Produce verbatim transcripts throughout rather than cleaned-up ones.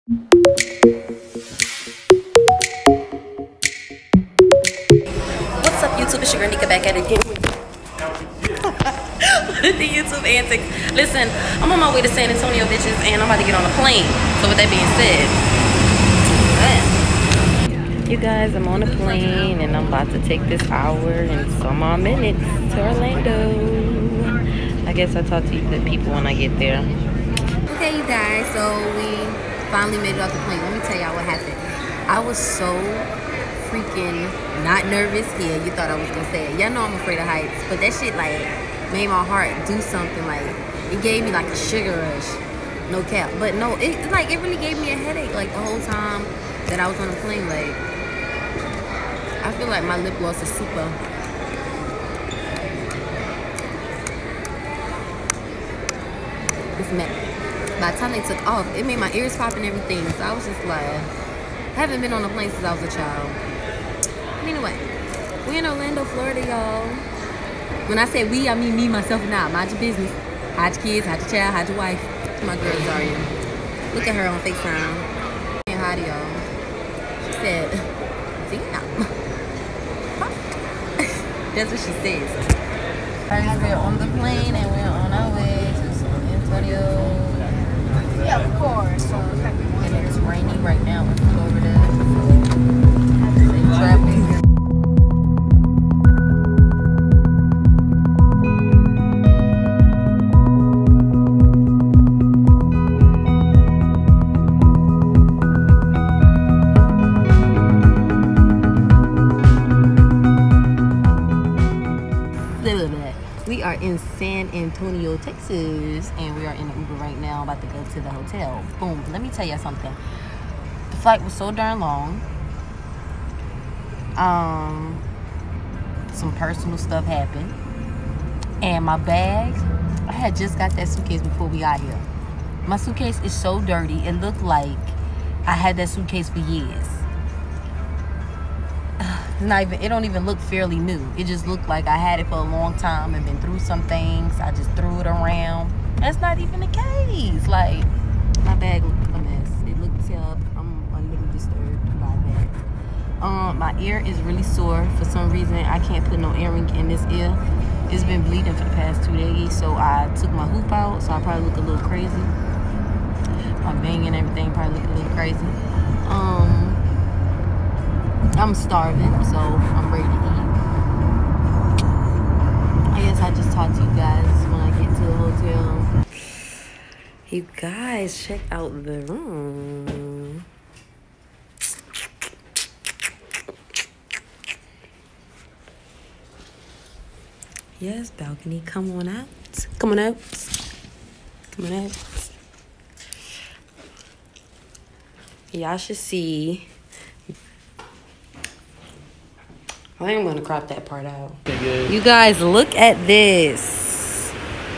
What's up, YouTube? It's your girl Nika back at it again with the YouTube antics. Listen, I'm on my way to San Antonio, bitches, and I'm about to get on a plane. So with that being said, you guys, I'm on a plane and I'm about to take this hour and some odd minutes to Orlando. I guess I'll talk to you good people when I get there. Okay, you guys, so we finally made it off the plane. Let me tell y'all what happened. I was so freaking not nervous. Yeah, you thought I was gonna say it. Y'all know I'm afraid of heights, but that shit like made my heart do something. Like it gave me like a sugar rush. No cap. But no, it like it really gave me a headache like the whole time that I was on the plane. Like I feel like my lip gloss is super. It's mad. By the time they took off, it made my ears pop and everything. So I was just like, I haven't been on a plane since I was a child. But anyway, we're in Orlando, Florida, y'all. When I say we, I mean me, myself, and I. Mind your business. Hide your kids, hide your child, hide your wife. My girl Zaria. Look at her on FaceTime. And hi to y'all. She said, damn. Fuck. That's what she says. We're on the plane and we're on our way to San Antonio. Yeah, of course. And it's raining right now in Florida. Traffic. We are in San Antonio, Texas, and we are in the Uber right now, about to go to the hotel. Boom. Let me tell you something. The flight was so darn long. Um, some personal stuff happened, and my bag, I had just got that suitcase before we got here. My suitcase is so dirty. It looked like I had that suitcase for years. Not even, it don't even look fairly new. It just looked like I had it for a long time and been through some things. I just threw it around. That's not even the case. Like, my bag looked a mess. It looked up. I'm a little disturbed by that. Um, my ear is really sore. For some reason, I can't put no earring in this ear. It's been bleeding for the past two days, so I took my hoop out, so I probably look a little crazy. My bang and everything probably look a little crazy. Um... I'm starving, so I'm ready to eat. I guess I just talk to you guys when I get to the hotel. You guys, check out the room. Yes, balcony. Come on out. Come on out. Come on out. Y'all should see. I think I'm gonna crop that part out. You guys, look at this.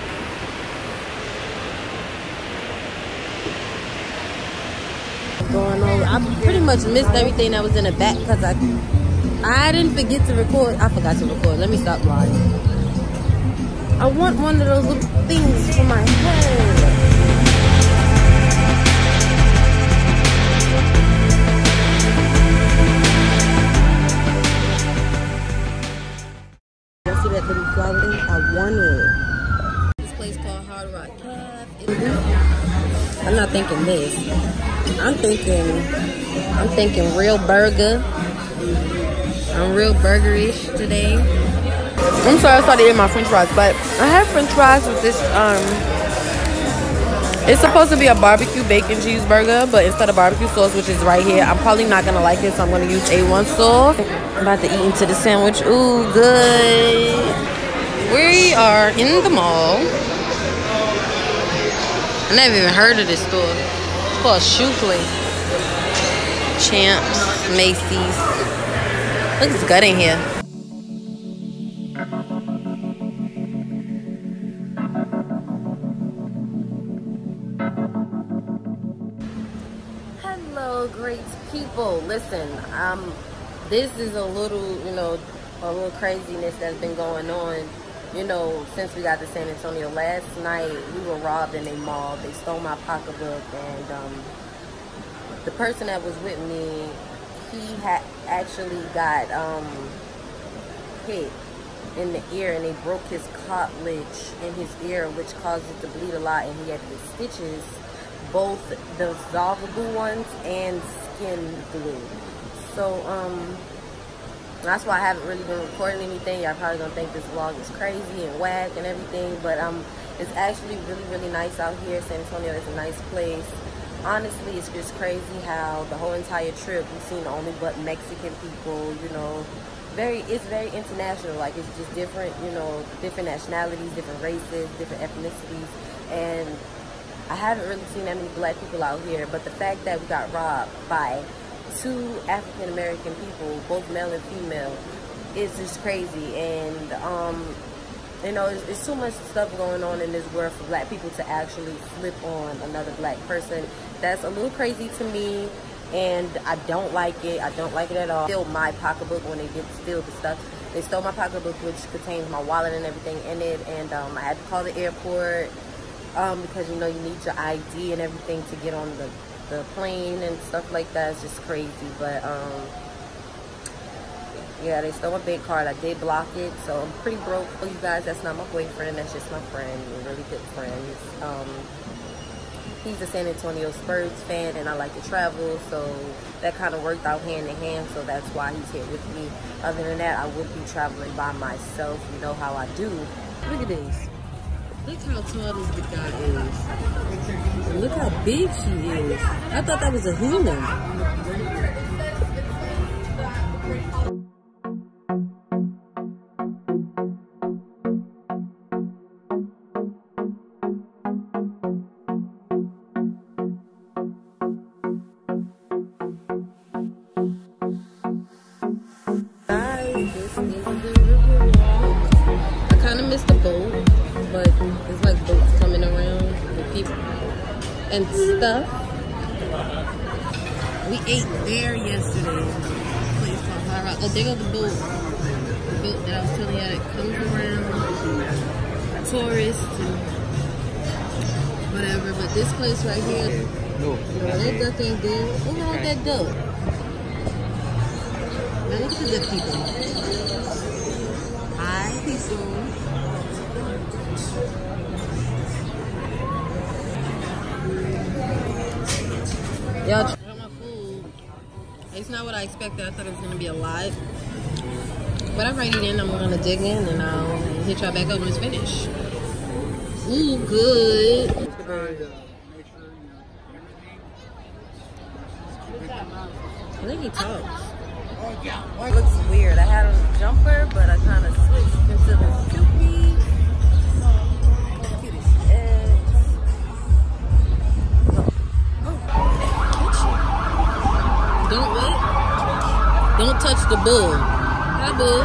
Going on. I pretty much missed everything that was in the back because I I didn't forget to record. I forgot to record. Let me stop lying. I want one of those little things for my head. That little flower thing, I wanted. This place called Hard Rock Cafe. I'm not thinking this. I'm thinking, I'm thinking real burger. I'm real burgerish today. I'm sorry I started eating my French fries, but I had French fries with this. Um, it's supposed to be a barbecue bacon cheeseburger, but instead of barbecue sauce, which is right here, I'm probably not gonna like it, so I'm gonna use A one sauce. I'm about to eat into the sandwich. Ooh, good. We are in the mall. I never even heard of this store. It's called Shoe Place. Champs, Macy's. Looks good in here. Hello, great people. Listen, um, this is a little, you know, a little craziness that's been going on. You know, since we got to San Antonio last night, we were robbed in a mall. They stole my pocketbook, and um, the person that was with me, he had actually got um, hit in the ear, and they broke his cartilage in his ear, which caused it to bleed a lot, and he had to get stitches, both the dissolvable ones and skin glue. So um, that's why I haven't really been recording anything. Y'all probably gonna think this vlog is crazy and whack and everything, but um, it's actually really, really nice out here. San Antonio is a nice place. Honestly, it's just crazy how the whole entire trip we've seen only but Mexican people, you know. Very, it's very international. Like, it's just different, you know, different nationalities, different races, different ethnicities. And I haven't really seen that many black people out here. But the fact that we got robbed by two African American people, both male and female, is just crazy. And um, you know, it's, it's too much stuff going on in this world for black people to actually flip on another black person. That's a little crazy to me, and I don't like it. I don't like it at all. Steal my pocketbook when they did steal the stuff. They stole my pocketbook, which contains my wallet and everything in it, and um, I had to call the airport um, because, you know, you need your I D and everything to get on the, the plane and stuff like that. It's just crazy, but um, yeah, they stole my bank card. I did block it, so I'm pretty broke. You guys, that's not my boyfriend. That's just my friend. We're really good friends. Um, he's a San Antonio Spurs fan, and I like to travel, so that kind of worked out hand in hand. So that's why he's here with me. Other than that, I would be traveling by myself. You know how I do. Look at this. Look how tall this big guy is. Look how big she is. I thought that was a human. And stuff. We ate there yesterday. Place called High Rock. Oh, there goes the boat. The boat that I was telling you that comes around, tourists, and whatever. But this place right here, no, that duck ain't there. What's wrong with that duck? Now look at the good people. Hi, people. Y'all try my food. It's not what I expected. I thought it was gonna be a lot. But I'm ready then. I'm gonna dig in and I'll hit y'all back up when it's finished. Ooh, good. I think he talks. It looks weird. I had a jumper, but I kind of switched into the soupy. Don't what? Don't touch the bull. Hi, bull.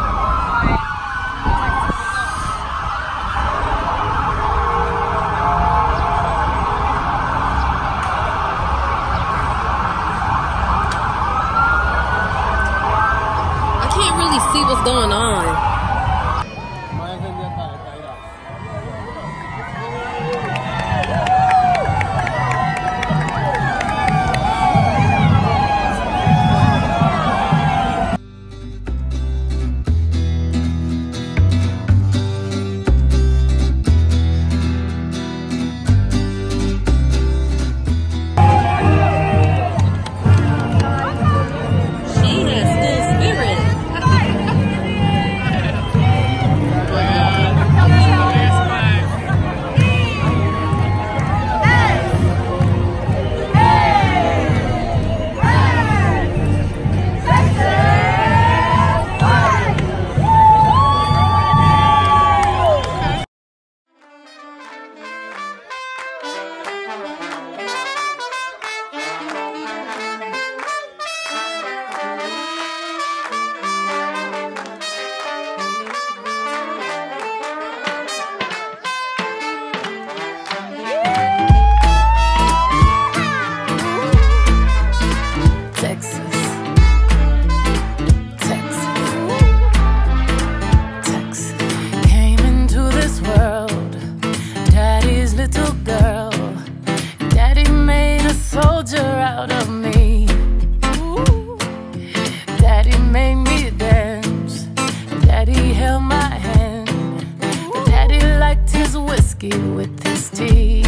I can't really see what's going on. proud of me. Ooh. Daddy made me dance, Daddy held my hand, but Daddy liked his whiskey with his tea.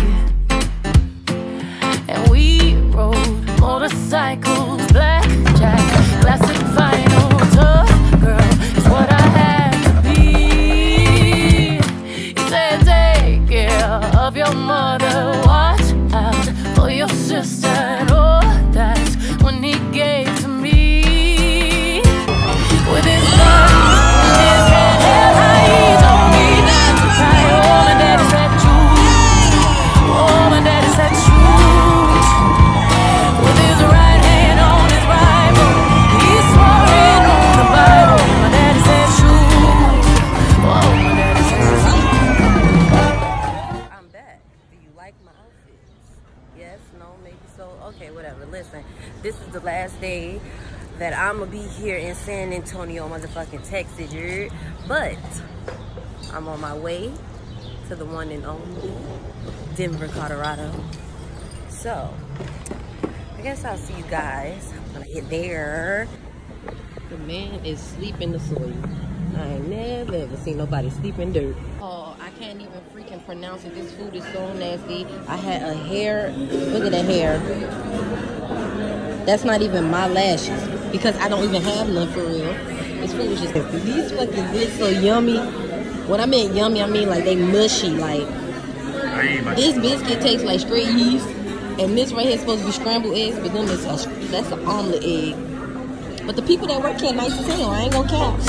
And we rode motorcycles, blackjack, classic vinyl. Tough girl is what I had to be. He said, take care of your mother, watch out for your sister, and all that's when he gave to me. With his gun in his hand held high, he told me not to cry. Oh, my daddy said shoot. Oh, my daddy said shoot. With his right hand on his Bible, he swore it on the Bible. My daddy said shoot. Oh, my daddy said shoot. I'm back. Do you like my outfits? Yes, no, maybe so. Okay, whatever. Listen, this is the last day that I'm gonna be here in San Antonio, motherfucking Texas, you heard? But I'm on my way to the one and only Denver, Colorado. So I guess I'll see you guys when I get there. The man is sleeping in the soil. I ain't never ever seen nobody sleep in dirt. Oh, I can't even freaking pronounce it. This food is so nasty. I had a hair, look at the hair. That's not even my lashes because I don't even have none for real. This food is just, these fucking bits so yummy. When I mean yummy, I mean like they mushy. Like, this biscuit tastes like straight yeast. And this right here is supposed to be scrambled eggs, but then it's a, that's an omelet egg. But the people that work here nice as hell. I ain't gonna count.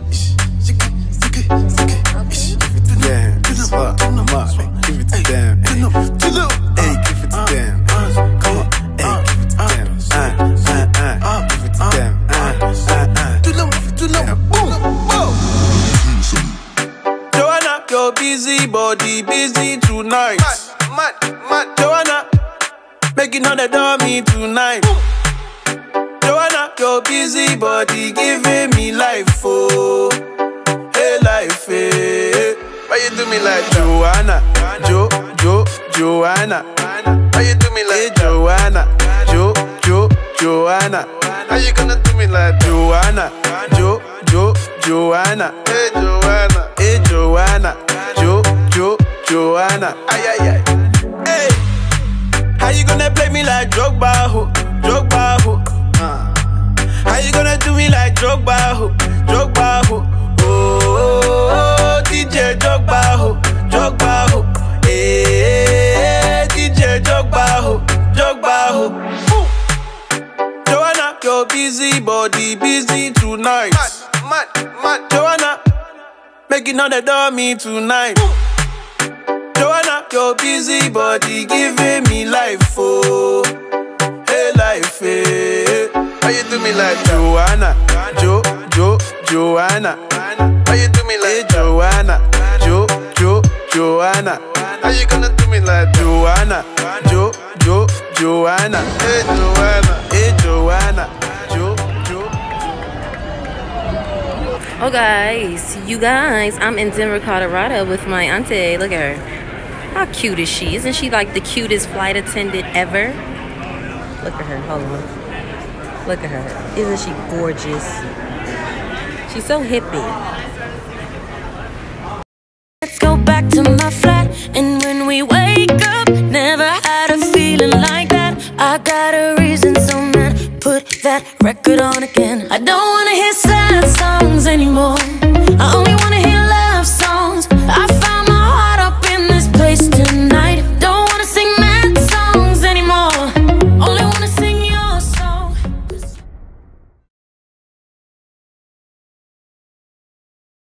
Damn, it's fuck, I'm up. Give it to them, hey, give it to them. Come on, hey, give it to them. Uh, uh, uh, give it to them. Uh, uh, uh. Joanna, your busy body busy tonight. Mad, mad, Joanna, making all the dummy tonight. Joanna, your busy body giving me life, oh, hey life, hey. Why you do me like Joanna, Jo, Jo, Joanna? Why you do me like hey, Joanna, Jo, Jo, Joanna? How you gonna do me like Joanna, Jo, Jo, Joanna? Hey Joanna, hey Joanna, Jo, Jo, Joanna? Ay ay ay. Hey, how you gonna play me like Drogba, ho, Drogba, ho? Uh. How you gonna do me like Drogba, ho, Drogba, ho? Oh, D J Drogba, ho, Drogba, ho. Hey, D J Drogba, ho, Drogba, ho. Joanna, your busy body busy tonight. Mad, mad, mad. Joanna, making all the dummy tonight. Joanna, your busy body giving me life, oh, hey life, hey. How you do me like Joanna, Jo, Jo, Joanna? How you do me like hey, Joanna, Jo, Jo, Joanna? How you gonna do me like Joanna, Jo, Jo, Joanna? Hey Joanna, hey Joanna, Jo, Jo. Oh guys, you guys, I'm in Denver, Colorado with my auntie. Look at her. How cute is she? Isn't she like the cutest flight attendant ever? Look at her, hold on. Look at her. Isn't she gorgeous? She's so hippie. Let's go back to my flat, and when we wake up, never had a feeling like that. I got a reason, so man, put that record on again. I don't wanna hear sad songs.